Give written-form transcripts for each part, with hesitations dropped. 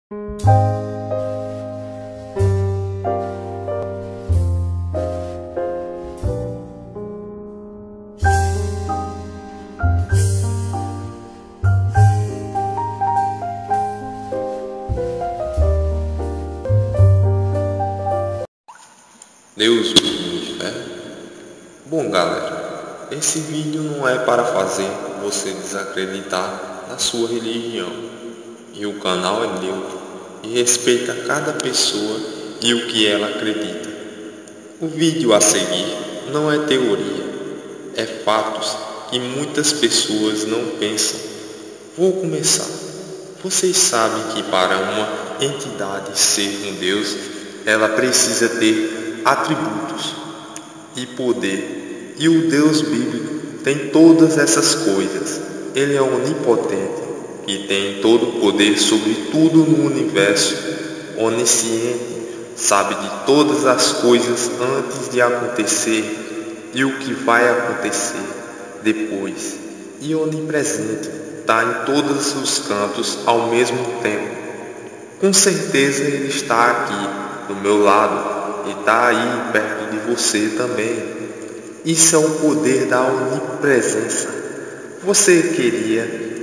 Deus do inferno. Bom, galera, esse vídeo não é para fazer você desacreditar na sua religião. E o canal é neutro e respeita cada pessoa e o que ela acredita. O vídeo a seguir não é teoria, é fatos que muitas pessoas não pensam. Vou começar. Vocês sabem que para uma entidade ser um Deus, ela precisa ter atributos e poder, e o Deus bíblico tem todas essas coisas. Ele é onipotente e tem todo o poder sobre tudo no universo, onisciente, sabe de todas as coisas antes de acontecer e o que vai acontecer depois, e onipresente, está em todos os cantos ao mesmo tempo. Com certeza ele está aqui do meu lado e está aí perto de você também. Isso é o poder da onipresença. Você queria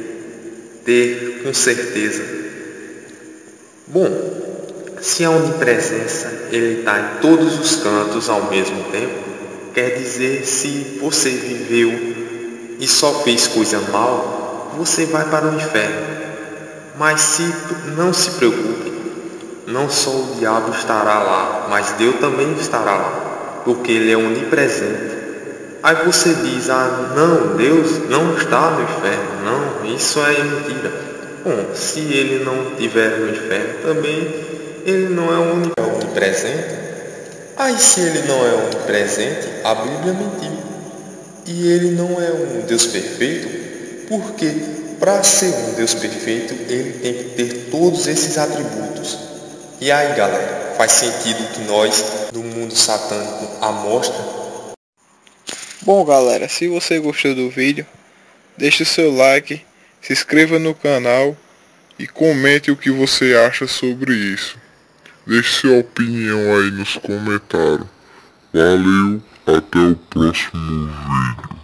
ter com certeza. Bom, se a onipresença ele está em todos os cantos ao mesmo tempo, quer dizer, se você viveu e só fez coisa mal, você vai para o inferno. Mas não se preocupe, não só o diabo estará lá, mas Deus também estará lá, porque Ele é onipresente. Aí você diz, não, Deus não está no inferno, não, isso é mentira. Bom, se Ele não estiver no inferno também, Ele não é onipresente. Aí se Ele não é onipresente, a Bíblia mentiu. E Ele não é um Deus perfeito, porque para ser um Deus perfeito, Ele tem que ter todos esses atributos. E aí, galera, faz sentido que nós, do mundo satânico, a mostra? Bom, galera, se você gostou do vídeo, deixe o seu like, se inscreva no canal e comente o que você acha sobre isso. Deixe sua opinião aí nos comentários. Valeu, até o próximo vídeo.